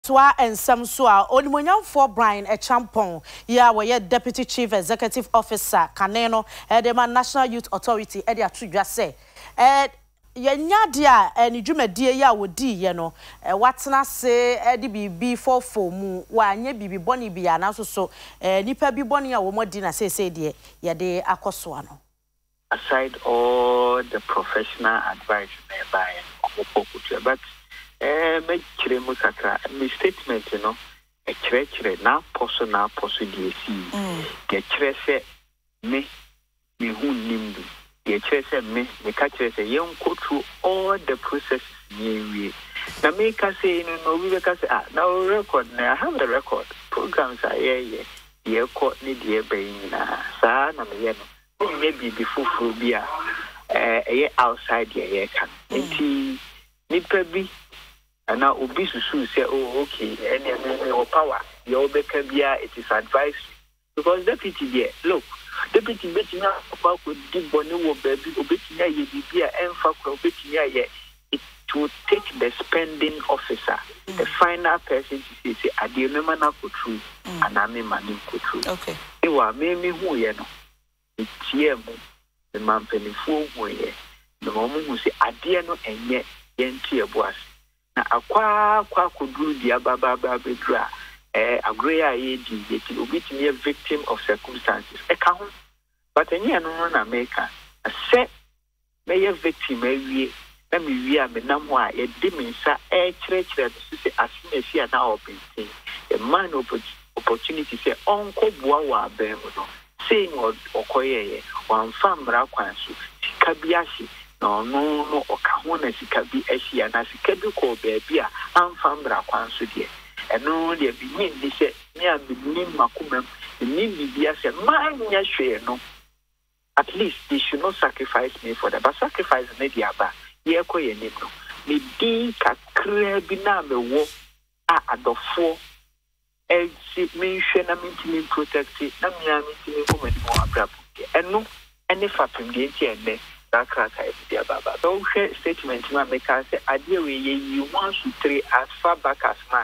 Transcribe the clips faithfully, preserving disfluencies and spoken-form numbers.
Swa and Samsua, Onimonyam for Brian Acheampong, ya were Deputy Chief Executive Officer, Kaneno, Edema National Youth Authority, Edia Trigger say. Ed Yanyadia, and Jume dear ya would di, you know, what's not say, Eddie be be for foam, one ye be bonny be an also so, Nipa be bonny or more dinner say, say, dear, ya de Akoswano. Aside all the professional advice by but eh make chire mu kakra me statement you know e chire chire na poso na poso die si ke chire se me me hu nimbi ke chire se me me ka chire se yen go through all the processes we na me ka say no no we ka say ah now record na I have the record programs are yeah yeah ye ko ni die ben na sa na me ye no maybe before phobia eh outside the ye can enti nipa bi na obi susu say oh okay any any power your beka bia it is advised because deputy there look deputy betina kwa ko di boni wo baby obetinya ye bibia emfa kwa obetinya ye it will take the spending officer mm. the final person to say ade no mana ko true mm. aname mani ko true okay e wa me me hu ye no tie mu the man penifo hu ye no mo hu say ade no enye yentie boas na akwa kwa koduru dia baba baba bedra eh agreya ye di yeti obitimi a victim of circumstances e ka ho but enye no na America se me ye victim awie na me wi a me nam ho a ye di me nsa e kire kire so se asime fi na open the man opportunity say onko boa wa abem no saying or okoye ye wan famra kwan so sika biashi no no no okahona sika bi ahia na sika bi ko baabi a amfambra kwan so de eno de bi nin ni se me a bi nin makomam ni bibia se manya hwe no at least they should not sacrifice me for that but sacrifice me dia ba ye koye ni no me din kakra bi na me wo a adofo e si me hwe na me timi protect na me a me timi ko me mo abrapo eno ene fapem de ti ene that crack is there, Baba. So, statement to make us say, I deal with you one to three as far back as March.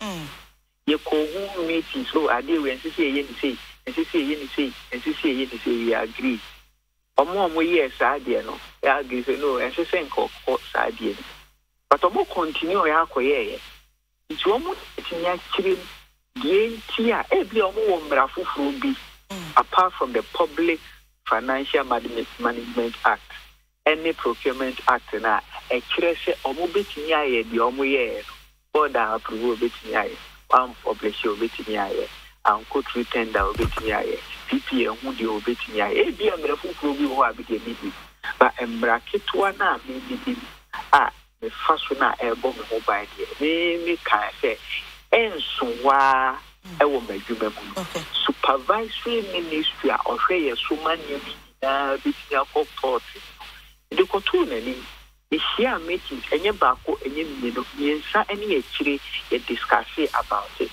You call meetings, so I deal with and say, and say, and say, and say, and say, and say, we agree. Or more, yes, I dear no, I agree, no, and say, court, I dear. But I will continue, I acquire. It's almost actually the tia, every almost brafu be apart from the public Financial Management Act, any procurement act na e kire se omo betimi aye di omo ye order approve betimi aye one publish betimi aye and co tender betimi aye P P A hu di betimi aye e bi amra fufuro bi ho abide bi ba embra ketwa na me bi a me faso na e bo me ho ba de me me kan se ensowa ewo madwuma mu supervisory ministry a ohwe ye so manu na bitinya report the kotu na ni ehia meeting enye baako enye mmino yensa ene ekire ye discuss about it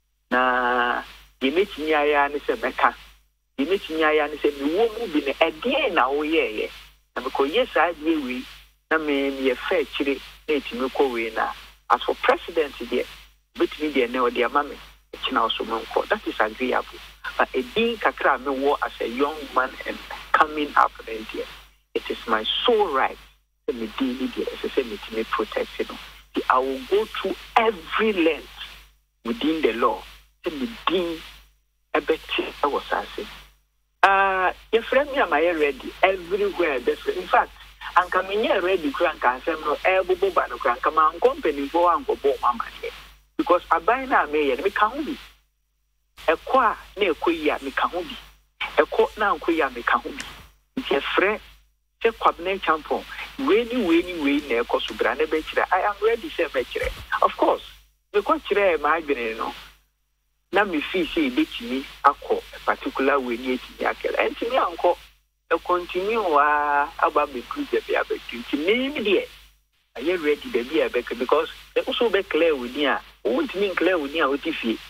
na the meeting ya ne se meka the meeting ya ne se mi wo mu bi na ede na wo ye ye na ko yes I dey we na me ye fa ekire na etimi ko we na as for president there betimi there na o dia mame that is agreeable. But a being kakra me war as a young man and coming up there, it is my sole right to me deal with to me protect you. I will go through every length within the law to me deal a bit. I was asking. Uh, your friend me am I ready everywhere. In fact, I'm coming here ready. Crank and say no, elbow bano crank. Come on, company for and go mama here. Because I buy now me me can be a qua ne kuya me can be a court now kuya me can be it's a friend say kwabne champon weni weni weni ne ko subra ne be kire I am ready say be kire of course me ko kire ma adwene no na me fi say be kimi akọ a particular weni eti akere enti me anko e continue wa aba be group be aba tinti me me dey are you ready baby abeka because they also be clear with you won't mean clear with you what if you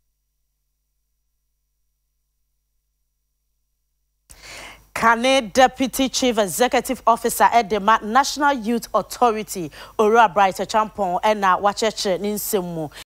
Kane Deputy Chief Executive Officer at the National Youth Authority Unauthorized Acheampong and na wacheche ninsemu